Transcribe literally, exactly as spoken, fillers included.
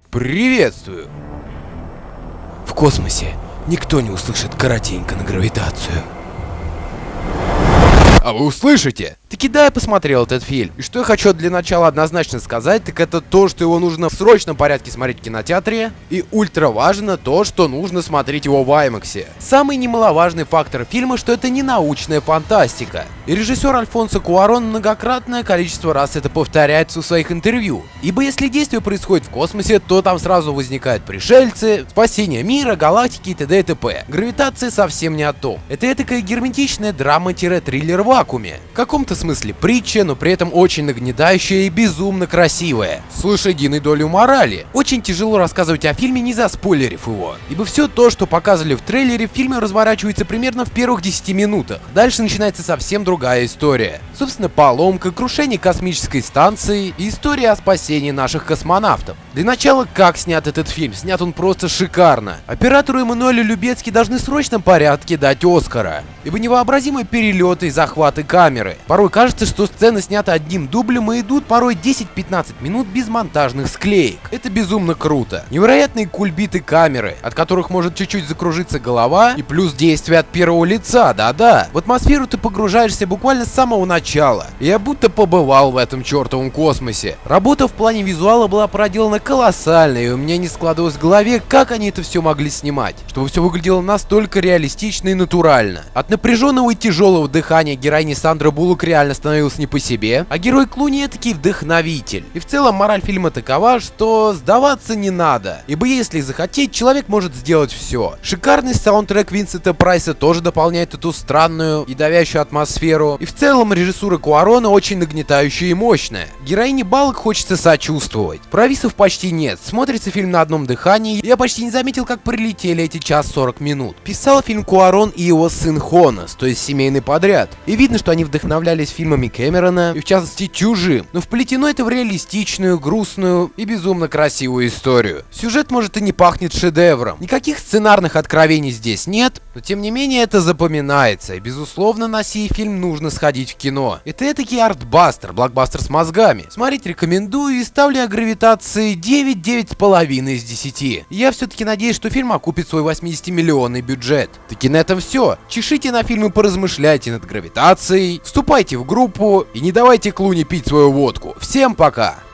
Приветствую! В космосе никто не услышит коротенько на гравитацию. А вы услышите? Таки да, я посмотрел этот фильм. И что я хочу для начала однозначно сказать, так это то, что его нужно в срочном порядке смотреть в кинотеатре. И ультра важно то, что нужно смотреть его в аймаксе. Самый немаловажный фактор фильма, что это не научная фантастика. И режиссер Альфонсо Куарон многократное количество раз это повторяет в своих интервью. Ибо если действие происходит в космосе, то там сразу возникают пришельцы, спасение мира, галактики и т.д. и т.п. Гравитация совсем не о том. Это этакая герметичная драма-триллер в вакууме. В каком-то смысле притча, но при этом очень нагнетающая и безумно красивая, с лошадиной долей морали. Очень тяжело рассказывать о фильме, не заспойлерив его, ибо все то, что показывали в трейлере, в фильме разворачивается примерно в первых десяти минутах. Дальше начинается совсем другая история. Собственно, поломка, крушение космической станции и история о спасении наших космонавтов. Для начала, как снят этот фильм? Снят он просто шикарно. Оператору Эммануэлю Любецки должны в срочном порядке дать Оскара, ибо невообразимые перелеты и захваты камеры. Порой кажется, что сцены сняты одним дублем и идут порой десять-пятнадцать минут без монтажных склеек. Это безумно круто. Невероятные кульбиты камеры, от которых может чуть-чуть закружиться голова, и плюс действие от первого лица, да-да. В атмосферу ты погружаешься буквально с самого начала. Я будто побывал в этом чертовом космосе. Работа в плане визуала была проделана колоссальная, и у меня не складывалось в голове, как они это все могли снимать, чтобы все выглядело настолько реалистично и натурально. От напряженного и тяжелого дыхания героини Сандра Буллок реально становился не по себе, а герой Клуни этакий вдохновитель. И в целом мораль фильма такова, что сдаваться не надо, ибо если захотеть, человек может сделать все. Шикарный саундтрек Винсента Прайса тоже дополняет эту странную и давящую атмосферу, и в целом режиссура Куарона очень нагнетающая и мощная. Героине Балок хочется сочувствовать. Провисов почти нет, смотрится фильм на одном дыхании, я почти не заметил, как прилетели эти час сорок минут. Писал фильм Куарон и его сын Хонас, то есть семейный подряд, и видно, что они вдохновлялись фильмами Кэмерона, и в частности Чужим, но вплетено это в реалистичную, грустную и безумно красивую историю. Сюжет может и не пахнет шедевром, никаких сценарных откровений здесь нет, но тем не менее это запоминается, и безусловно на сей фильм нужно сходить в кино. Это этакий артбастер, блокбастер с мозгами. Смотреть рекомендую и ставлю о гравитации девять, девять с половиной из десяти. Я все-таки надеюсь, что фильм окупит свой восьмидесятимиллионный бюджет. Таки на этом все. Чешите на фильм и поразмышляйте над гравитацией, вступайте в группу и не давайте Клуни пить свою водку. Всем пока!